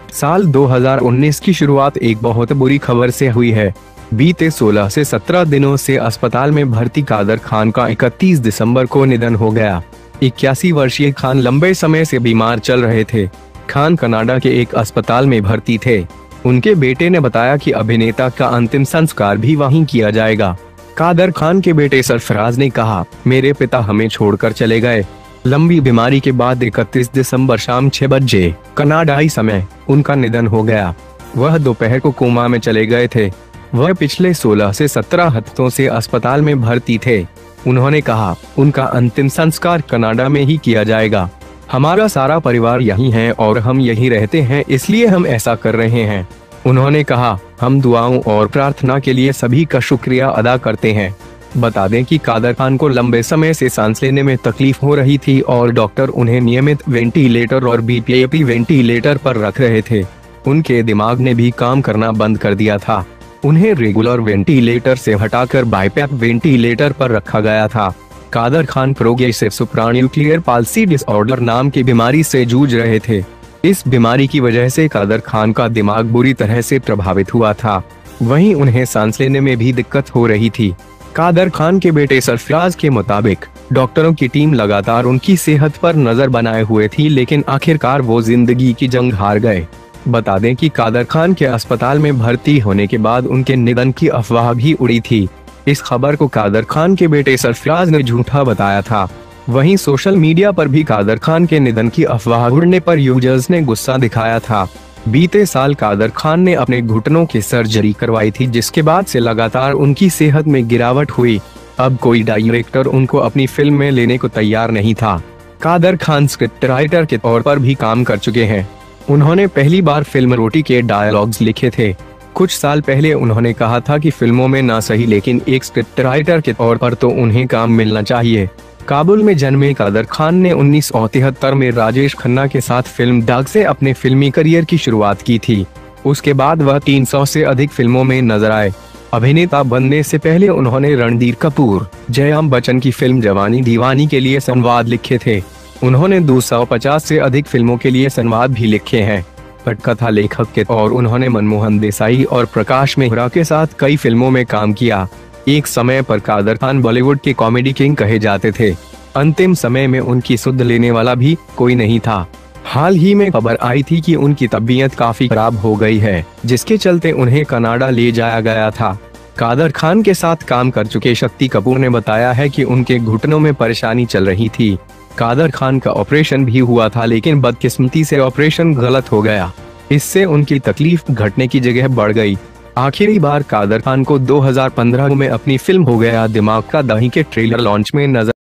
साल 2019 की शुरुआत एक बहुत बुरी खबर से हुई है। बीते 16 से 17 दिनों से अस्पताल में भर्ती कादर खान का 31 दिसंबर को निधन हो गया। 81 वर्षीय खान लंबे समय से बीमार चल रहे थे। खान कनाडा के एक अस्पताल में भर्ती थे। उनके बेटे ने बताया कि अभिनेता का अंतिम संस्कार भी वहीं किया जाएगा। कादर खान के बेटे सरफराज ने कहा, मेरे पिता हमें छोड़कर चले गए। लंबी बीमारी के बाद 31 दिसंबर शाम 6 बजे कनाडाई समय उनका निधन हो गया। वह दोपहर को कोमा में चले गए थे। वह पिछले 16 से 17 हफ्तों से अस्पताल में भर्ती थे। उन्होंने कहा, उनका अंतिम संस्कार कनाडा में ही किया जाएगा। हमारा सारा परिवार यहीं है और हम यहीं रहते हैं, इसलिए हम ऐसा कर रहे हैं। उन्होंने कहा, हम दुआओं और प्रार्थना के लिए सभी का शुक्रिया अदा करते हैं। बता दें कि कादर खान को लंबे समय से सांस लेने में तकलीफ हो रही थी और डॉक्टर उन्हें नियमित वेंटिलेटर और बीपीएपी वेंटिलेटर पर रख रहे थे। उनके दिमाग ने भी काम करना बंद कर दिया था। उन्हें रेगुलर वेंटिलेटर से हटाकर बाईपैप वेंटिलेटर पर रखा गया था। Kader Khan progressive supranuclear palsy disorder नाम की बीमारी से जूझ रहे थे। इस बीमारी की वजह से कादर खान का दिमाग बुरी तरह से प्रभावित हुआ था। वहीं उन्हें सांस लेने में भी दिक्कत हो रही थी। कादर खान के बेटे सरफराज के मुताबिक डॉक्टरों की टीम लगातार उनकी सेहत पर नजर बनाए हुए थी, लेकिन आखिरकार वो जिंदगी की जंग हार गए। बता दें कि कादर खान के अस्पताल में भर्ती होने के बाद उनके निधन की अफवाह भी उड़ी थी। इस खबर को कादर खान के बेटे सरफराज ने झूठा बताया था। वहीं सोशल मीडिया पर भी कादर खान के निधन की अफवाह उड़ने पर यूजर्स ने गुस्सा दिखाया था। बीते साल कादर खान ने अपने घुटनों की सर्जरी करवाई थी, जिसके बाद से लगातार उनकी सेहत में गिरावट हुई। अब कोई डायरेक्टर उनको अपनी फिल्म में लेने को तैयार नहीं था। कादर खान स्क्रिप्ट राइटर के तौर पर भी काम कर चुके हैं। उन्होंने पहली बार फिल्म रोटी के डायलॉग्स लिखे थे। कुछ साल पहले उन्होंने कहा था कि फिल्मों में ना सही, लेकिन एक स्क्रिप्ट राइटर के तौर पर तो उन्हें काम मिलना चाहिए। काबुल में जन्मे कादर खान ने 1973 में राजेश खन्ना के साथ फिल्म डाग से अपने फिल्मी करियर की शुरुआत की थी। उसके बाद वह 300 से अधिक फिल्मों में नजर आए। अभिनेता बनने से पहले उन्होंने रणधीर कपूर, जयराम बच्चन की फिल्म जवानी दीवानी के लिए संवाद लिखे थे। उन्होंने 250 से अधिक फिल्मों के लिए संवाद भी लिखे हैं। पटकथा लेखक के और उन्होंने मनमोहन देसाई और प्रकाश मेहरा के साथ कई फिल्मों में काम किया। एक समय पर कादर खान बॉलीवुड के कॉमेडी किंग कहे जाते थे। अंतिम समय में उनकी सुध लेने वाला भी कोई नहीं था। हाल ही में खबर आई थी कि उनकी तबीयत काफी खराब हो गई है, जिसके चलते उन्हें कनाडा ले जाया गया था। कादर खान के साथ काम कर चुके शक्ति कपूर ने बताया है कि उनके घुटनों में परेशानी चल रही थी। कादर खान का ऑपरेशन भी हुआ था, लेकिन बदकिस्मती से ऑपरेशन गलत हो गया। इससे उनकी तकलीफ घटने की जगह बढ़ गई। आखिरी बार कादर खान को 2015 में अपनी फिल्म हो गया दिमाग का दही के ट्रेलर लॉन्च में नजर